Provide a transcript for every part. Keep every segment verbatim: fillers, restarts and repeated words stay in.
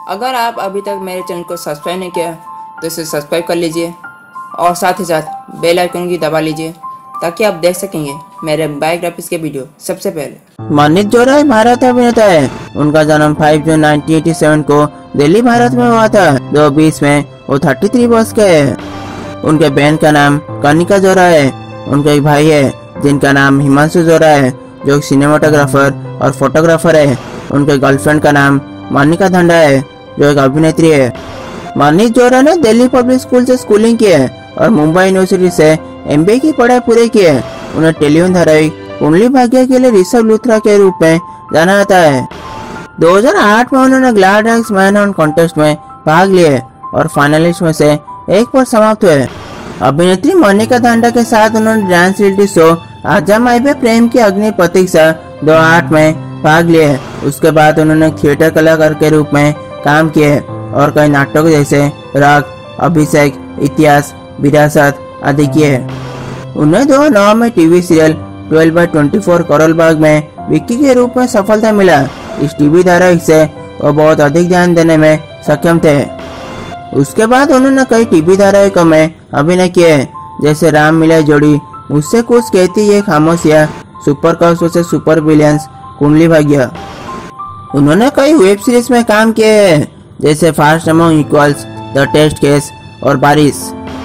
अगर आप अभी तक मेरे चैनल को सब्सक्राइब नहीं किया तो इसे सब्सक्राइब कर लीजिए और साथ ही साथ बेल आइकन की दबा लीजिए ताकि आप देख सकेंगे मेरे बायोग्राफीज के वीडियो सबसे पहले। मानिक जोराय भारत अभिनेता है। उनका जन्म पाँच जून उन्नीस सौ सत्तासी को दिल्ली भारत में हुआ था। दो हज़ार बीस में वो तैंतीस वर्ष के हैं। उनके बहन का नाम कनिका जोराय है। उनका एक भाई है जिनका नाम हिमांशु जोराय है जो एक सिनेमाटोग्राफर और फोटोग्राफर है। उनके गर्लफ्रेंड का नाम मानिका धंडा है जो एक अभिनेत्री है। मानिक जोराय ने दिल्ली पब्लिक स्कूल से स्कूलिंग की है और मुंबई यूनिवर्सिटी से एमबीए की पढ़ाई पूरी की है। उन्हें टेलीविजन धारावाहिक कुंडली भाग्य के लिए ऋषभ लूथरा के रूप में जाना जाता है। दो हज़ार आठ में उन्होंने ग्लैडरैक्स मैनहंट कॉन्टेस्ट में भाग लिए और फाइनलिस्ट में से एक पर समाप्त हुए। अभिनेत्री मोनिका धांडा के साथ उन्होंने डांस रियलिटी शो आजा माई पे प्रेम की अग्नि प्रतीक्षा दो हज़ार आठ में भाग लिए। उसके बाद उन्होंने थिएटर कलाकार के रूप में काम किए और कई नाटकों जैसे राग, अभिषेक, इतिहास, विरासत आदि किए। उन्हें दो हज़ार नौ में TV serial twelve by twenty four Karol Bagh में विक्की के रूप में सफलता मिला। इस टीवी धारावाहिक से वो बहुत अधिक ध्यान देने में सक्षम थे। उसके बाद उन्होंने कई टीवी धारावाहिकों में अभिनय किए जैसे राम मिला जोड़ी, मुझसे कुछ कहती ये खामोशियां, super cops versus super villains, Kundali Bhagya. उन्होंने कई वेब सीरीज में काम किए हैं जैसे fast among equals, the test case और बारिश।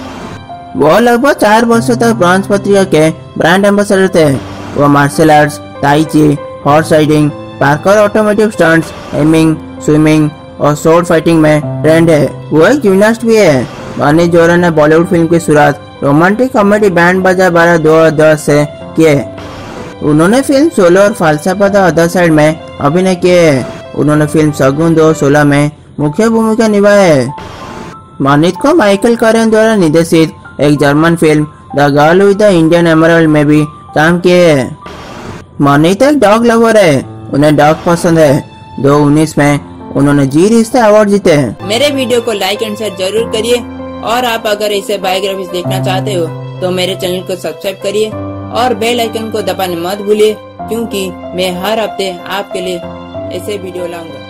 वो लगभग चार वर्षों तक ब्रॉन्ज पत्रिका के ब्रांड एम्बेसडर थे। वो martial arts, tai chi, horse riding, parkour automotive stunts, aiming, swimming और स्वॉर्ड फाइटिंग में ट्रेंड है। वो एक जिम्नास्ट भी है। मानिक जोराय ने बॉलीवुड फिल्म की शुरुआत रोमांटिक कॉमेडी बैंड बाजा बारह दो हज़ार दस से किए। उन्होंने फिल्म सोलो और फालसाफा द अदर साइड में अभिनय किए हैं। उन्होंने फिल्म शगुन दो हज़ार सोलह में मुख्य भूमिका निभाई है। मानिक को माइकल करेन द्वारा निर्देशित एक German film the girl with the Indian emerald में भी काम किए हैं। मानिक एक डॉग लवर है। उन्हें डॉग पसंद है। दो हज़ार उन्नीस में उन्होंने जी रिश्ते अवार्ड जीते हैं। मेरे वीडियो को लाइक एंड शेयर जरूर करिए और आप अगर ऐसे बायोग्राफीज देखना चाहते हो तो मेरे चैनल को सब्सक्राइब करिए और बेल आइकन को दबाने मत भूलिए क्योंकि मैं हर हफ्ते आपके लिए ऐसे वीडियो लाऊंगा।